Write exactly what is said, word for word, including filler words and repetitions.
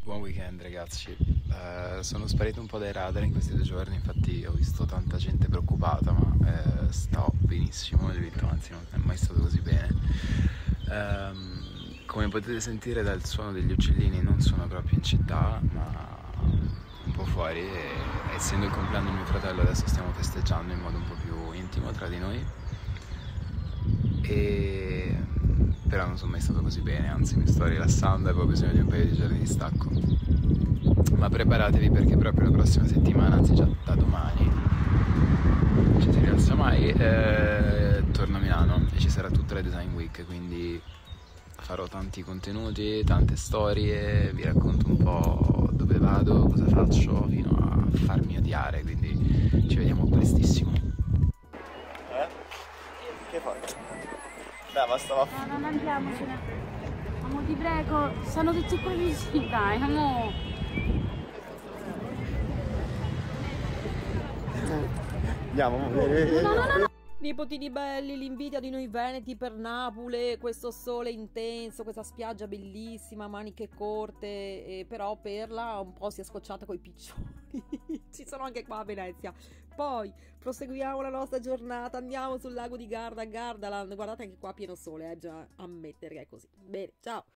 Buon weekend ragazzi. Eh, sono sparito un po' dai radar in questi due giorni, infatti ho visto tanta gente preoccupata, ma eh, sto benissimo nel Vitto, anzi non è mai stato così bene. Ehm, come potete sentire dal suono degli uccellini non sono proprio in città, ma un po' fuori e essendo il compleanno di mio fratello adesso stiamo festeggiando in modo un po' più intimo tra di noi. E... però non sono mai stato così bene, anzi mi sto rilassando e avevo bisogno di un paio di giorni di stacco. Ma preparatevi perché proprio la prossima settimana, anzi già da domani, ci si rilassa mai, eh, torno a Milano e ci sarà tutta la Design Week, quindi farò tanti contenuti, tante storie, vi racconto un po' dove vado, cosa faccio, fino a farmi odiare, quindi ci vediamo prestissimo. Eh? Che fai? Dai, ma stava... No, non andiamocene. Amo, ti prego, sono tutti qua vicini, dai, amo. Andiamo, No, no, no, no. Nipotini belli, l'invidia di noi veneti per Napoli, questo sole intenso, questa spiaggia bellissima, maniche corte, e però Perla un po' si è scocciata coi piccioni. Ci sono anche qua a Venezia. Poi proseguiamo la nostra giornata, andiamo sul lago di Garda, Gardaland. Guardate anche qua pieno sole, eh, già ammettere che è così. Bene, ciao!